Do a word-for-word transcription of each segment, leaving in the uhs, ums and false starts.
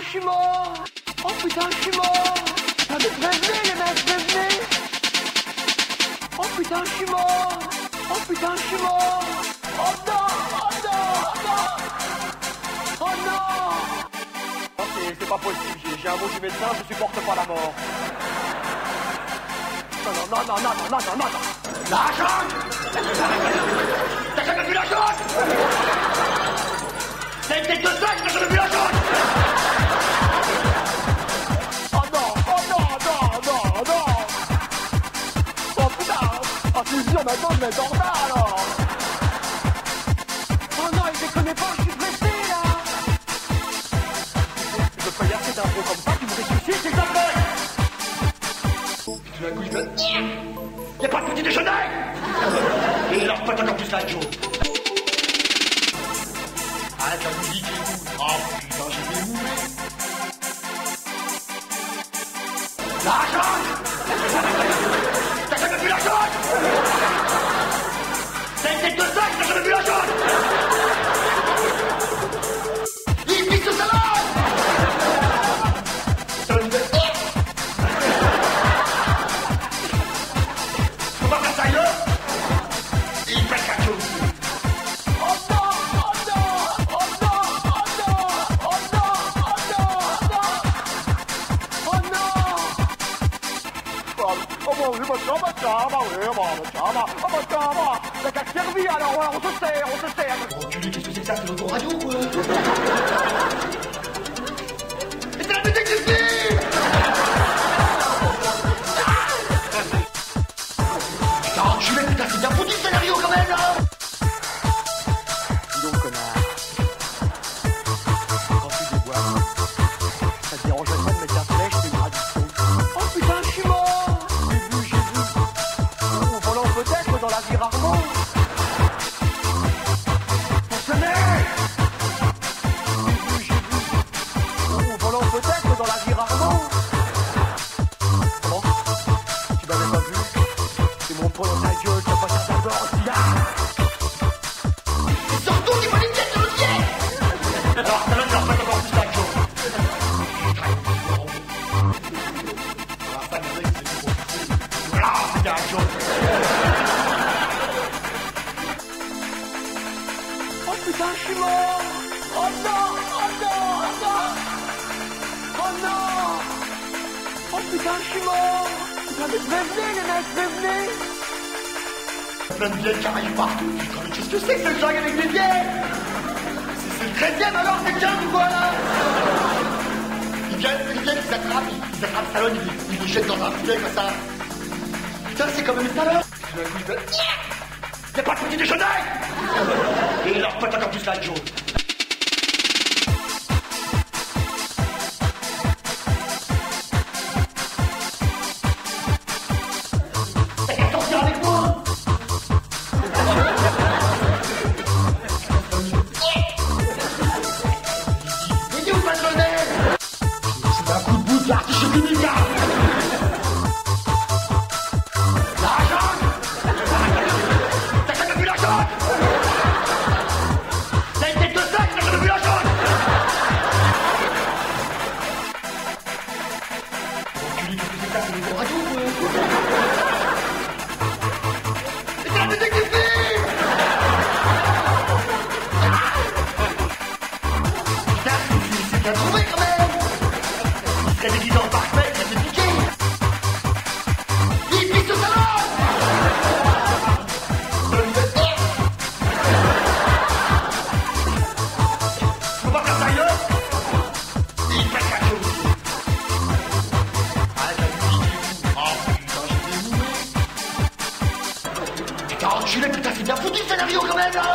je suis mort. Oh putain, je suis mort. Ah, mais prévenez les mecs, prévenez. Oh putain, je suis mort. Oh putain, je suis mort. Oh non, oh non, oh non. Oh non. Oh, c'est, c'est pas possible, j'ai, j'ai un mot du médecin, je supporte pas la mort. Non, non, non, non, non, non, non, non, non. La jaune. T'as jamais vu la jaune? C'est une tête de sac, t'as jamais vu la jaune? Oh non, oh non, non, non, non. Oh putain. Oh c'est sûr, maintenant je vais être en retard alors. Oh non, il déconne pas, je suis pressé là. Je peux pas y assez d'infos comme ça, tu me ressuscites, s'il te plaît. Tout d'un coup, je me... Y'a pas de petit déjeuner. Et leur pote encore plus la jaune. Arrête la musique et tout. Oh putain, j'ai des moulés. La jaune. T'as jamais vu la jaune? C'est une tête de sac, t'as jamais vu la jaune? Il pisse au salade. Donne de... Faut pas faire ça ailleurs. Il pète la jaune. Oh non, oh non, oh non, oh non, oh non, oh non, oh non, oh non. Oh bon, oui, bah tiens, bah tiens, bah oui, bah tiens, bah, oh bah tiens, bah, t'as qu'à servi alors, ouais, on se sert, on se sert. Oh, tu dis, qu'est-ce que c'est que ça, c'est l'autoradio, quoi? Mais c'est la musique du film! Putain, enculé, putain, c'est bien foutu ce scénario quand même, là! Dis donc, connard. Quand tu déboires, ça te dérangerait pas de mettre un flèche, c'est une addiction. Oh putain, je suis mort! J'ai vu, j'ai vu. Oh, volant peut-être dans la vie rarement. Pour se mettre! J'ai vu, j'ai vu. Oh, volant peut-être dans la vie rarement. Comment? Tu m'avais pas vu? C'est mon poing dans ta gueule, t'as pas ta d'or, cigare! Surtout qu'il faut les pieds sur le pied! Alors, ça va te leur faire encore plus la gueule. Voilà, c'est la gueule. Oh putain, je suis mort! Oh non! Oh non! Oh non! Oh non! Oh putain, je suis mort! Putain, mais prévenez les mecs, prévenez! Plein de vieilles qui arrivent partout. Putain, mais qu'est-ce que c'est que cette jungle avec des vieilles? C'est, c'est le treizième alors, c'est quinze ou quoi là? Ils viennent, ils viennent, ils attrapent, ils, ils attrapent Stallone, ils, ils le jettent dans un filet comme ça. Putain, c'est quand même Stallone! Tout d'un coup, ils veulent... Y'a pas de petit déjeuner! Et leur pote encore plus la jaune. T'as qu'à sortir avec moi! Mais dis où pas de l'honneur? C'est un coup de bout de l'artichaut clinique là! La jaune! T'as jamais vu la jaune? T'as une tête de sac, t'as jamais vu la jaune? Enculé, qu'est-ce que c'est que ça, c'est l'autoradio, quoi? Mais c'est la musique du film! Putain, c'est, c'est bien trouvé quand même! Il serait déguisé en parfait, il serait piqué! Il pisse au salon! Faut pas faire ça ailleurs! Il pète la gueule! Arrête la musique et tout! Oh putain, j'ai des moulés! Putain, enculé, putain, c'est bien foutu ce scénario quand même là!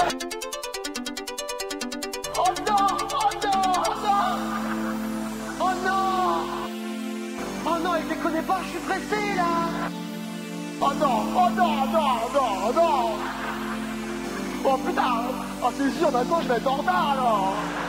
Oh non! Oh non! Oh non! Oh non! Oh non, il déconne pas, je suis pressé là! Oh non! Oh non! Non! Non! Non! Oh putain! Oh c'est sûr, maintenant je vais être en retard alors!